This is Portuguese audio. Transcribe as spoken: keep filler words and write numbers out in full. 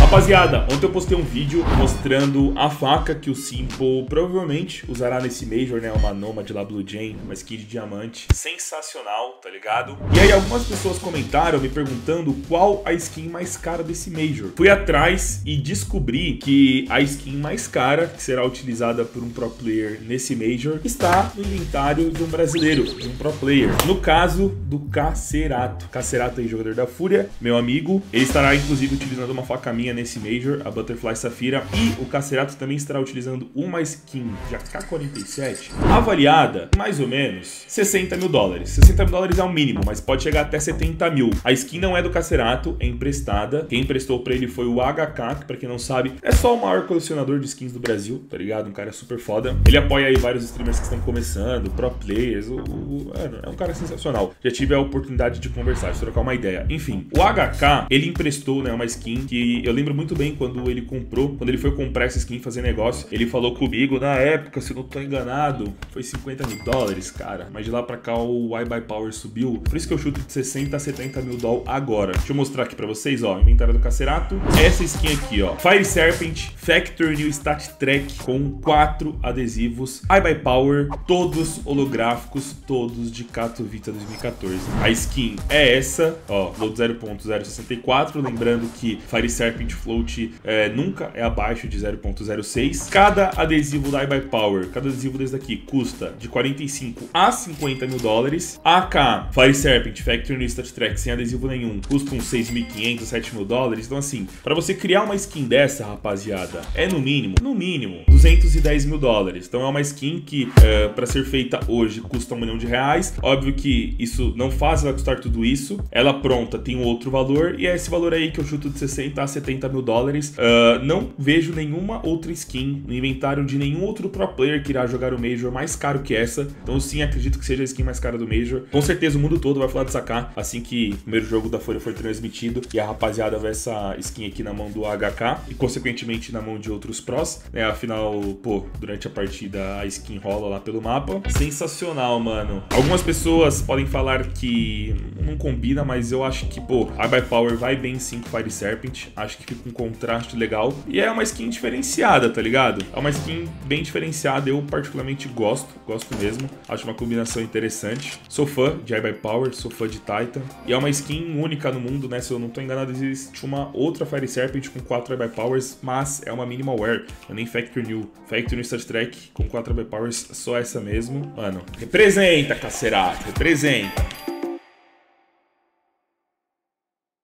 Rapaziada, ontem eu postei um vídeo mostrando a faca que o Simple provavelmente usará nesse Major, né? Uma Nomad lá Blue Jay, uma skin de diamante. Sensacional, tá ligado? E aí algumas pessoas comentaram me perguntando qual a skin mais cara desse Major. Fui atrás e descobri que a skin mais cara, que será utilizada por um pro player nesse Major, está no inventário de um brasileiro, de um pro player. No caso do Cacerato. Cacerato aí, jogador da Fúria, meu amigo. Ele estará inclusive utilizando uma faca minha nesse Major, a Butterfly Safira, e o Cacerato também estará utilizando uma skin de A K quarenta e sete avaliada mais ou menos sessenta mil dólares. sessenta mil dólares é o mínimo, mas pode chegar até setenta mil. A skin não é do Cacerato, é emprestada. Quem emprestou pra ele foi o H K, que pra quem não sabe é só o maior colecionador de skins do Brasil, tá ligado? Um cara super foda. Ele apoia aí vários streamers que estão começando, pro players, o, o, é um cara sensacional. Já tive a oportunidade de conversar, de trocar uma ideia. Enfim, o H K, ele emprestou, né, uma skin que eu lembro muito bem quando ele comprou, quando ele foi comprar essa skin, fazer negócio, ele falou comigo, na época, se eu não tô enganado, foi cinquenta mil dólares, cara. Mas de lá pra cá o iBuyPower subiu, por isso que eu chuto de sessenta a setenta mil dólares agora. Deixa eu mostrar aqui pra vocês, ó, inventário do Cacerato. Essa skin aqui, ó, Fire Serpent Factor New Stat Track com quatro adesivos, iBuyPower, todos holográficos, todos de Katowice dois mil e quatorze. A skin é essa, ó, float zero ponto zero sessenta e quatro, lembrando que Fire Serpent float é, nunca é abaixo de zero ponto zero seis. Cada adesivo da iBuyPower, cada adesivo desse daqui custa de quarenta e cinco a cinquenta mil dólares. A K Fire Serpent Factor New Stat Track sem adesivo nenhum custa uns seis mil e quinhentos, sete mil dólares. Então assim, para você criar uma skin dessa, rapaziada, é no mínimo, no mínimo, duzentos e dez mil dólares. Então é uma skin que, é, para ser feita hoje, custa um milhão de reais. Óbvio que isso não faz ela custar tudo isso. Ela pronta tem um outro valor, e é esse valor aí que eu chuto de sessenta a setenta mil dólares. Uh, não vejo nenhuma outra skin no inventário de nenhum outro pro player que irá jogar o Major mais caro que essa. Então sim, acredito que seja a skin mais cara do Major. Com certeza o mundo todo vai falar de sacar assim que o primeiro jogo da Fúria for transmitido e a rapaziada vai essa skin aqui na mão do H K e consequentemente na mão de outros pros, né? Afinal, pô, durante a partida a skin rola lá pelo mapa. Sensacional, mano. Algumas pessoas podem falar que não combina, mas eu acho que, pô, a iBuyPower vai bem sim com Fire Serpent. Acho que fica um contraste legal. E é uma skin diferenciada, tá ligado? É uma skin bem diferenciada. Eu particularmente gosto, gosto mesmo. Acho uma combinação interessante. Sou fã de iBuyPower, sou fã de Titan. E é uma skin única no mundo, né? Se eu não tô enganado, existe uma outra Fire Serpent com quatro iBuyPowers, mas é uma Minimal Wear, é nem Factor New. Factor New Stat Track com quatro iBuyPowers, só essa mesmo. Mano, representa, Cacerato, representa.